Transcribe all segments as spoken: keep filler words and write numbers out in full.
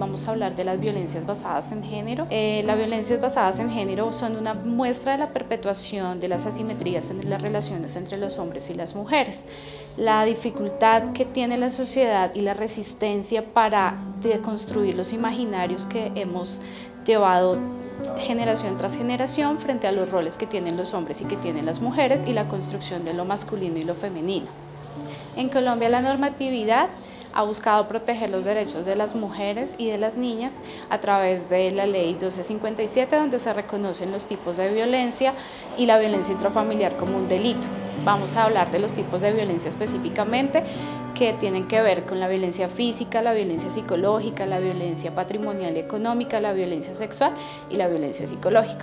vamos a hablar de las violencias basadas en género. Eh, las violencias basadas en género son una muestra de la perpetuación de las asimetrías entre las relaciones entre los hombres y las mujeres. La dificultad que tiene la sociedad y la resistencia para deconstruir los imaginarios que hemos llevado generación tras generación frente a los roles que tienen los hombres y que tienen las mujeres y la construcción de lo masculino y lo femenino. En Colombia la normatividad ha buscado proteger los derechos de las mujeres y de las niñas a través de la ley doce cincuenta y siete, donde se reconocen los tipos de violencia y la violencia intrafamiliar como un delito. Vamos a hablar de los tipos de violencia específicamente que tienen que ver con la violencia física, la violencia psicológica, la violencia patrimonial y económica, la violencia sexual y la violencia psicológica.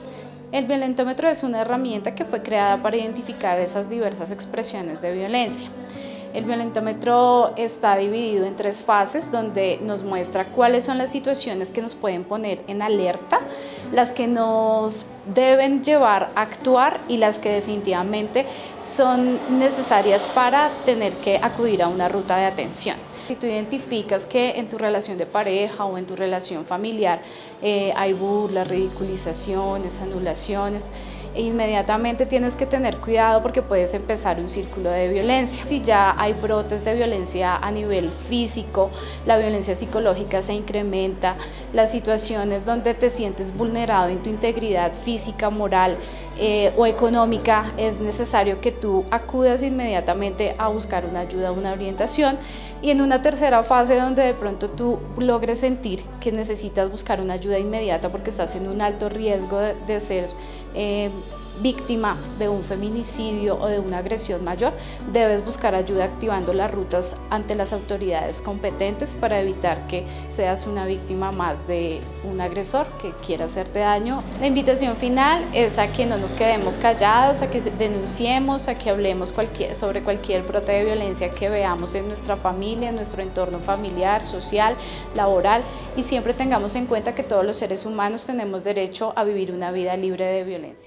El violentómetro es una herramienta que fue creada para identificar esas diversas expresiones de violencia. El violentómetro está dividido en tres fases donde nos muestra cuáles son las situaciones que nos pueden poner en alerta, las que nos deben llevar a actuar y las que definitivamente son necesarias para tener que acudir a una ruta de atención. Si tú identificas que en tu relación de pareja o en tu relación familiar eh, hay burlas, ridiculizaciones, anulaciones, inmediatamente tienes que tener cuidado porque puedes empezar un círculo de violencia. Si ya hay brotes de violencia a nivel físico, la violencia psicológica se incrementa, las situaciones donde te sientes vulnerado en tu integridad física, moral eh, o económica, es necesario que tú acudas inmediatamente a buscar una ayuda, una orientación. Y en una tercera fase donde de pronto tú logres sentir que necesitas buscar una ayuda inmediata porque estás en un alto riesgo de, de ser eh, víctima de un feminicidio o de una agresión mayor, debes buscar ayuda activando las rutas ante las autoridades competentes para evitar que seas una víctima más de un agresor que quiera hacerte daño. La invitación final es a que no nos quedemos callados, a que denunciemos, a que hablemos cualquier, sobre cualquier brote de violencia que veamos en nuestra familia, en nuestro entorno familiar, social, laboral, y siempre tengamos en cuenta que todos los seres humanos tenemos derecho a vivir una vida libre de violencias.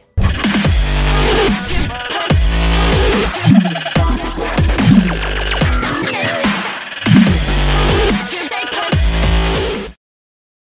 Yeah.